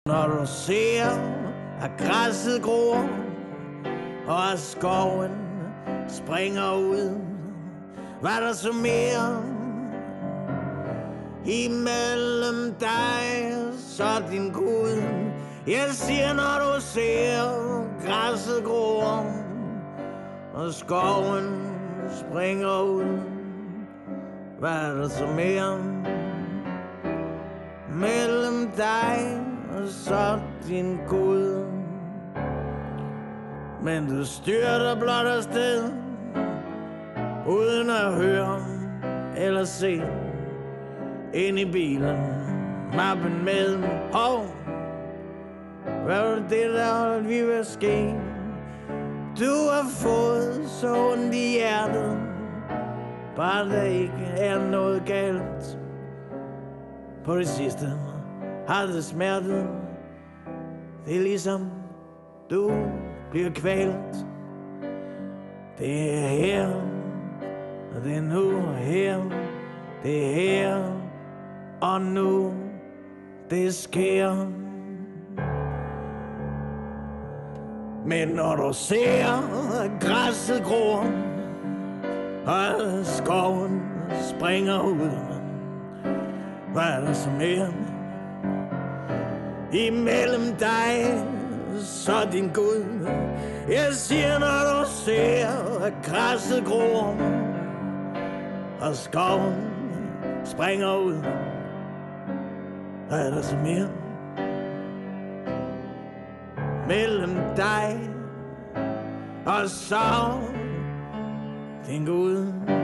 Når du ser, at græsset gror, og skoven springer ud, hvad der så mere imellem dig så din Gud? Jeg siger, når du ser græsset gror, og skoven springer ud, hvad er der så mere mellem dig og så din Gud? Men du styrter blot afsted, uden at høre eller se. Ind i bilen, mappen med. Hvad var det der lige ved at ske? Du har fået så ondt i hjertet, bare der ikke er noget galt. På det sidste har det smertet. Det er ligesom du bliver kvalt. Det er her, og det er nu og her. Det er her og nu, det sker. Men når du ser græsset gror, og skoven springer ud, hvad er der så mere imellem dig så din Gud? Jeg siger, når du ser græsset gror, og skoven springer ud, hvad er der så mere mellem dig og så din Gud?